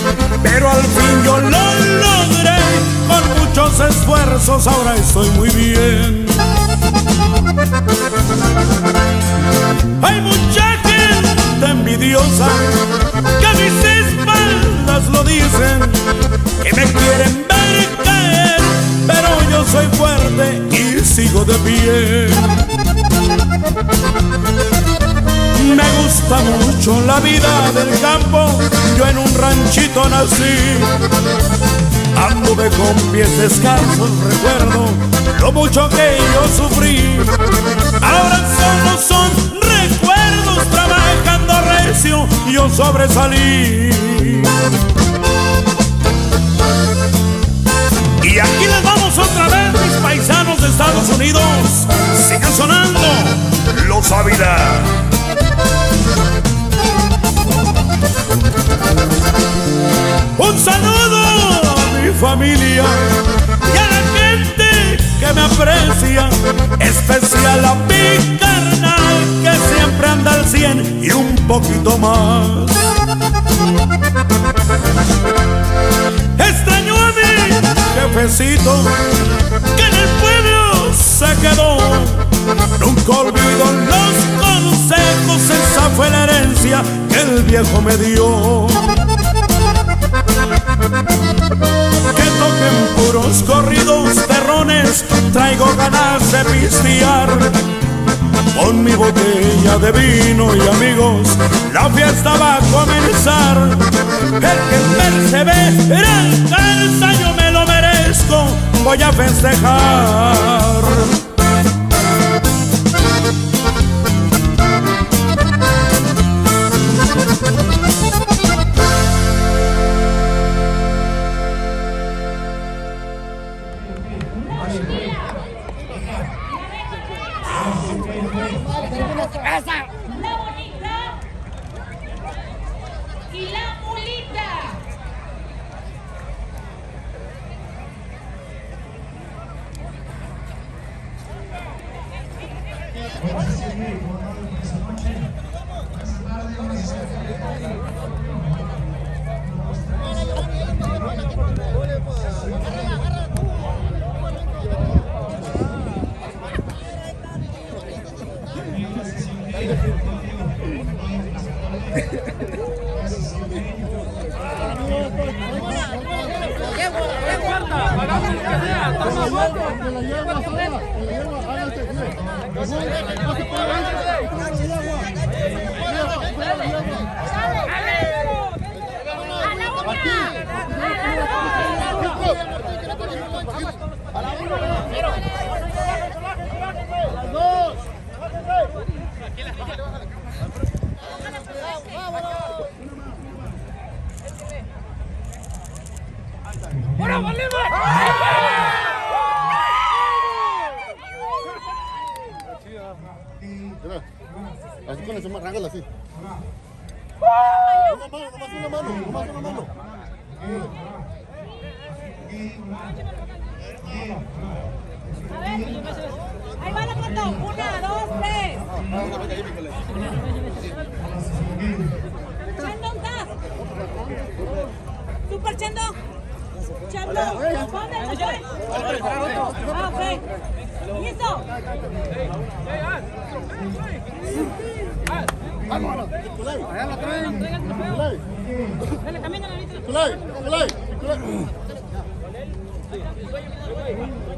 pero al fin yo lo logré. Con muchos esfuerzos ahora estoy muy bien. Hay mucha gente envidiosa que a mis espaldas lo dicen, que me quieren ver caer, pero yo soy fuerte y sigo de pie. Me gusta mucho la vida del campo, yo en un ranchito nací. Anduve con pies descalzos, recuerdo lo mucho que yo sufrí. Ahora solo son recuerdos, trabajando recio yo sobresalí. Y aquí les vamos otra vez, mis paisanos de Estados Unidos. Sigan sonando Los Ávila. Un saludo a mi familia y a la gente que me aprecia, especial a mi carnal que siempre anda al 100 y un poquito más. Extraño a mi jefecito que en el pueblo se quedó. Nunca olvido los consejos, esa fue la herencia que el viejo me dio. Que toquen puros corridos terrones, traigo ganas de pistear. Con mi botella de vino y amigos, la fiesta va a comenzar. El que persevera alcanza, yo me lo merezco, voy a festejar. La bonita y la mulita. Así con eso, arrángala así. Una mano, nomás una mano, nomás una mano. A ver, ahí va la foto. 1, 2, 3. Chando, ¿estás? Super Chando. Chando, ¿dónde estás? Ah, ok. ¿Listo? Allá la traen. Dale, camina, Nanito. Culay.